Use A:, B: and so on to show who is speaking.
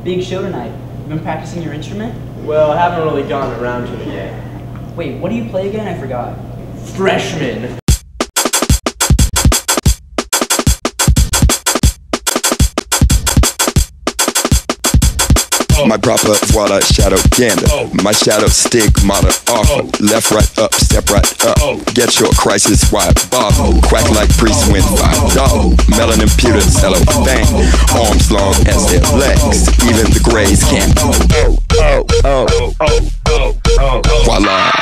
A: big show tonight. You been practicing your instrument?
B: Well, I haven't really gotten around to it yet.
A: Wait, what do you play again? I forgot.
B: Freshman.
C: My proper voila shadow gander. My shadow stigmata offer. Left, right, up, step right up. Get your crisis wide bob. Quack like priest when $5. Melanin pewter cellophane. Arms long as their legs. Even the grays can't. Voila.